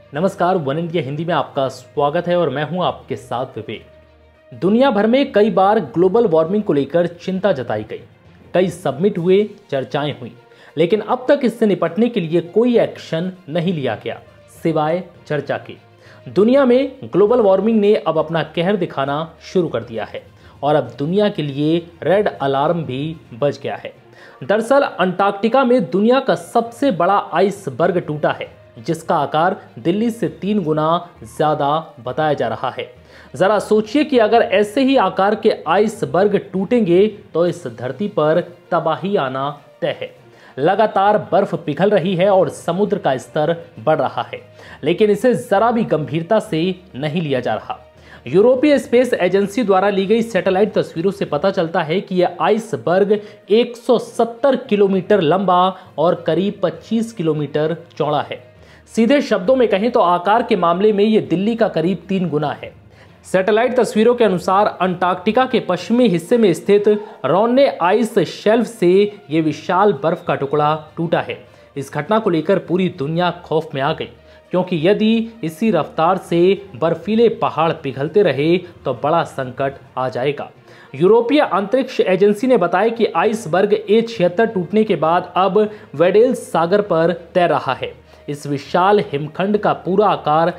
नमस्कार, one India Hindi में आपका स्वागत है और मैं हूं आपके साथ विवेक। दुनिया भर में कई बार ग्लोबल वार्मिंग को लेकर चिंता जताई गई, कई सबमिट हुए, चर्चाएं हुई, लेकिन अब तक इससे निपटने के लिए कोई एक्शन नहीं लिया गया सिवाय चर्चा के। दुनिया में ग्लोबल वार्मिंग ने अब अपना कहर दिखाना शुरू कर दिया है और अब दुनिया के लिए रेड अलार्म भी बज गया है। दरअसल अंटार्कटिका में दुनिया का सबसे बड़ा आइसबर्ग टूटा है, जिसका आकार दिल्ली से 3 गुना ज्यादा बताया जा रहा है। जरा सोचिए कि अगर ऐसे ही आकार के आइसबर्ग टूटेंगे तो इस धरती पर तबाही आना तय है। लगातार बर्फ पिघल रही है और समुद्र का स्तर बढ़ रहा है, लेकिन इसे जरा भी गंभीरता से नहीं लिया जा रहा। यूरोपीय स्पेस एजेंसी द्वारा ली गई सैटेलाइट तस्वीरों से पता चलता है कि यह आइसबर्ग 170 किलोमीटर लंबा और करीब 25 किलोमीटर चौड़ा है। सीधे शब्दों में कहें तो आकार के मामले में यह दिल्ली का करीब 3 गुना है। सैटेलाइट तस्वीरों के अनुसार अंटार्कटिका के पश्चिमी हिस्से में स्थित रोन्ने आइस शेल्फ से यह विशाल बर्फ का टुकड़ा टूटा है। इस घटना को लेकर पूरी दुनिया खौफ में आ गई, क्योंकि यदि इसी रफ्तार से बर्फीले पहाड़ पिघलते रहे तो बड़ा संकट आ जाएगा। यूरोपीय अंतरिक्ष एजेंसी ने बताया कि आइसबर्ग A76 टूटने के बाद अब वेडेल सागर पर तैर रहा है। इस विशाल हिमखंड का पूरा आकार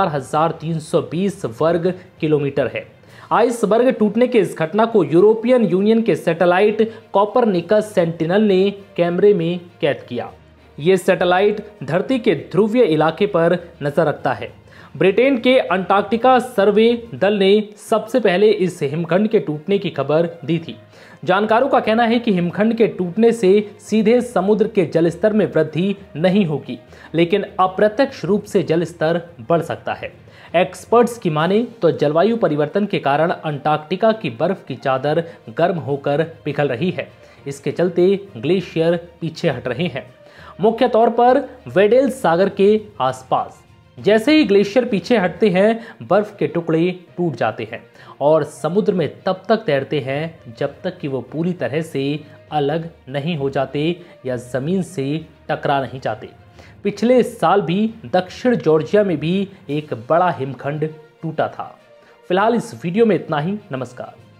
4320 वर्ग किलोमीटर है। आइसबर्ग टूटने की इस घटना को यूरोपियन यूनियन के सैटेलाइट कोपरनिकस सेंटिनल ने कैमरे में कैद किया। ये सैटेलाइट धरती के ध्रुवीय इलाके पर नजर रखता है। ब्रिटेन के अंटार्कटिका सर्वे दल ने सबसे पहले इस हिमखंड के टूटने की खबर दी थी। जानकारों का कहना है कि हिमखंड के टूटने से सीधे समुद्र के जलस्तर में वृद्धि नहीं होगी, लेकिन अप्रत्यक्ष रूप से जलस्तर बढ़ सकता है। एक्सपर्ट्स की माने तो जलवायु परिवर्तन के कारण अंटार्कटिका की बर्फ की चादर गर्म होकर पिघल रही है। इसके चलते ग्लेशियर पीछे हट रहे हैं, मुख्य तौर पर वेडेल सागर के आसपास। जैसे ही ग्लेशियर पीछे हटते हैं, बर्फ के टुकड़े टूट जाते हैं और समुद्र में तब तक तैरते हैं जब तक कि वो पूरी तरह से अलग नहीं हो जाते या जमीन से टकरा नहीं जाते। पिछले साल भी दक्षिण जॉर्जिया में भी एक बड़ा हिमखंड टूटा था। फिलहाल इस वीडियो में इतना ही। नमस्कार।